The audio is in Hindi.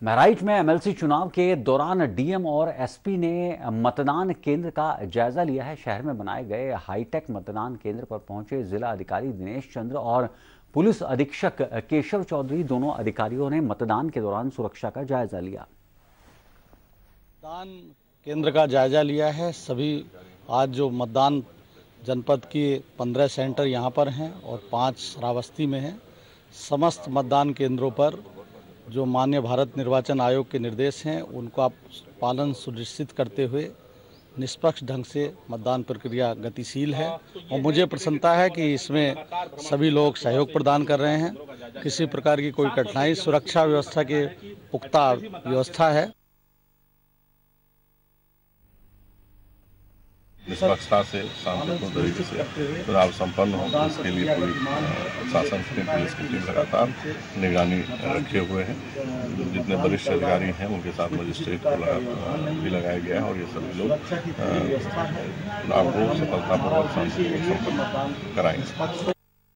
महराइच में एमएलसी चुनाव के दौरान डीएम और एसपी ने मतदान केंद्र का जायजा लिया है। शहर में बनाए गए हाईटेक मतदान केंद्र पर पहुंचे जिला अधिकारी दिनेश चंद्र और पुलिस अधीक्षक केशव चौधरी, दोनों अधिकारियों ने मतदान के दौरान सुरक्षा का जायजा लिया। मतदान केंद्र का जायजा लिया है। सभी आज जो मतदान जनपद के 15 सेंटर यहाँ पर हैं और 5 श्रावस्ती में हैं। समस्त मतदान केंद्रों पर जो माननीय भारत निर्वाचन आयोग के निर्देश हैं उनका पालन सुनिश्चित करते हुए निष्पक्ष ढंग से मतदान प्रक्रिया गतिशील है और मुझे प्रसन्नता है कि इसमें सभी लोग सहयोग प्रदान कर रहे हैं। किसी प्रकार की कोई कठिनाई, सुरक्षा व्यवस्था के पुख्ता व्यवस्था है। निष्पक्षता से शांतिपूर्ण तरीके से चुनाव संपन्न हो, इसके लिए पूरी शासन की पुलिस की टीम लगातार निगरानी रखे हुए हैं। जितने वरिष्ठ अधिकारी हैं उनके साथ मजिस्ट्रेट को भी लगाया गया है और ये सभी लोग चुनाव को सफलतापूर्वक शांतिपूर्वक संपन्न कराएंगे।